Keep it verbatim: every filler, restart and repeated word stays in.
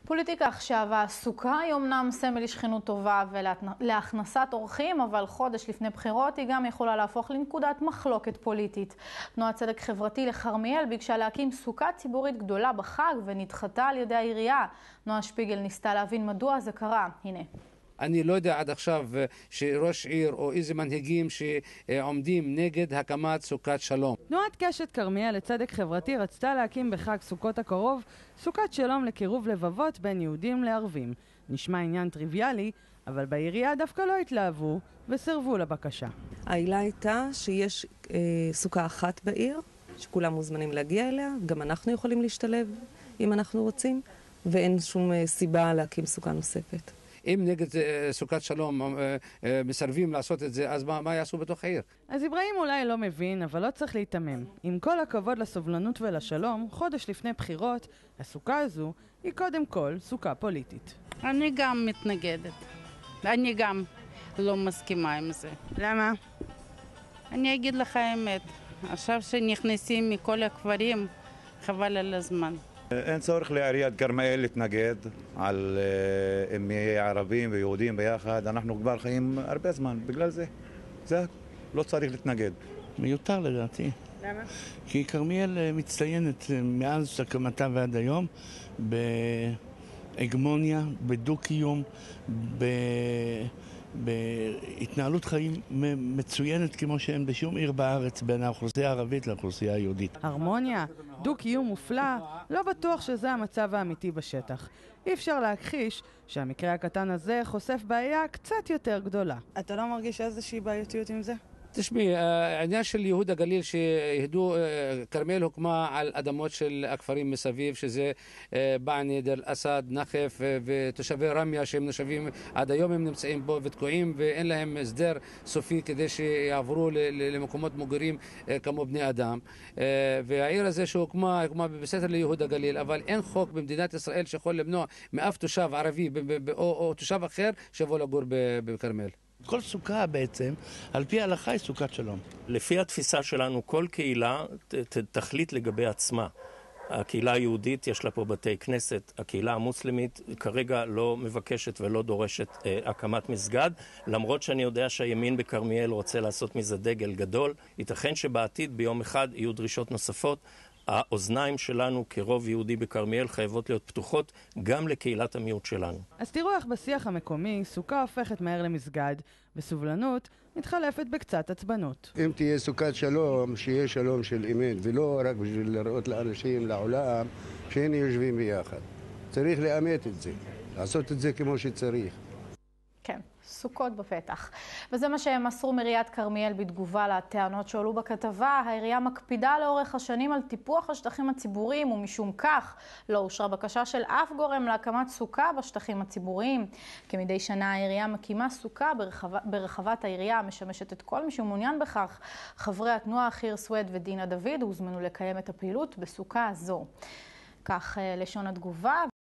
פוליטיקה עכשיו, הסוכה היא אומנם סמל לשכנות טובה ולהכנסת אורחים, אבל חודש לפני בחירות היא גם יכולה להפוך לנקודת מחלוקת פוליטית. תנועת צדק חברתי לכרמיאל ביקשה להקים סוכה ציבורית גדולה בחג ונדחתה על ידי העירייה. נועה שפיגל ניסתה להבין מדוע זה קרה. הנה. אני לא יודע עד עכשיו שראש עיר או איזה מנהיגים שעומדים נגד הקמת סוכת שלום. תנועת קשת כרמיאל לצדק חברתי רצתה להקים בחג סוכות הקרוב סוכת שלום לקירוב לבבות בין יהודים לערבים. נשמע עניין טריוויאלי, אבל בעירייה דווקא לא התלהבו וסרבו לבקשה. העילה הייתה שיש אה, סוכה אחת בעיר, שכולם מוזמנים להגיע אליה, גם אנחנו יכולים להשתלב אם אנחנו רוצים, ואין שום אה, סיבה להקים סוכה נוספת. אם נגד סוכת שלום מסרבים לעשות את זה, אז מה, מה יעשו בתוך העיר? אז אברהים אולי לא מבין, אבל לא צריך להתאמם. עם כל הכבוד לסובלנות ולשלום, חודש לפני בחירות, הסוכה הזו היא קודם כל סוכה פוליטית. אני גם מתנגדת. אני גם לא מסכימה עם זה. למה? אני אגיד לך האמת. עכשיו שנכנסים מכל הכפרים, חבל על הזמן. אין צורך לעיריית כרמיאל להתנגד על אם יהיה ערבים ויהודים ביחד. אנחנו כבר חיים הרבה זמן, בגלל זה. זה לא צריך להתנגד. מיותר לדעתי. למה? כי כרמיאל מצטיינת מאז הקמתה ועד היום בהגמוניה, בדו-קיום, ב... בהתנהלות חיים מצוינת כמו שאין בשום עיר בארץ בין האוכלוסייה הערבית לאוכלוסייה היהודית. הרמוניה, דו-קיום מופלא, לא בטוח שזה המצב האמיתי בשטח. אי אפשר להכחיש שהמקרה הקטן הזה חושף בעיה קצת יותר גדולה. אתה לא מרגיש איזושהי בעייתיות עם זה? תשמעי, העניין של ייהוד הגליל שיהדו, כרמיאל הוקמה על אדמות של הכפרים מסביב, שזה בענה, דיר אל-אסד, נחף ותושבי רמיה שהם נושבים עד היום הם נמצאים בו ותקועים ואין להם הסדר סופי כדי שיעברו למקומות מוגרים כמו בני אדם. והעיר הזה שהוקמה, הוקמה בסתר לייהוד הגליל, אבל אין חוק במדינת ישראל שיכול למנוע מאף תושב ערבי או, או תושב אחר שיבוא לגור בכרמיאל. כל סוכה בעצם, על פי ההלכה היא סוכת שלום. לפי התפיסה שלנו, כל קהילה ת, ת, תחליט לגבי עצמה. הקהילה היהודית יש לה פה בתי כנסת, הקהילה המוסלמית כרגע לא מבקשת ולא דורשת אה, הקמת מסגד, למרות שאני יודע שהימין בכרמיאל רוצה לעשות מזה דגל גדול. ייתכן שבעתיד ביום אחד יהיו דרישות נוספות. האוזניים שלנו כרוב יהודי בכרמיאל חייבות להיות פתוחות גם לקהילת המיעוט שלנו. אז תראו איך בשיח המקומי סוכה הופכת מהר למסגד, וסובלנות מתחלפת בקצת עצבנות. אם תהיה סוכת שלום, שיהיה שלום של אמת, ולא רק בשביל לראות לאנשים, לעולם, שהנה יושבים ביחד. צריך לאמת את זה, לעשות את זה כמו שצריך. כן, סוכות בפתח. וזה מה שהם מסרו מעיריית כרמיאל בתגובה לטענות שעלו בכתבה. העירייה מקפידה לאורך השנים על טיפוח השטחים הציבוריים, ומשום כך לא אושרה בקשה של אף גורם להקמת סוכה בשטחים הציבוריים. כמדי שנה העירייה מקימה סוכה ברחב... ברחבת העירייה, משמשת את כל מי שמעוניין בכך. חברי התנועה חיר סוויד ודינה דוד הוזמנו לקיים את הפעילות בסוכה הזו. כך לשון התגובה.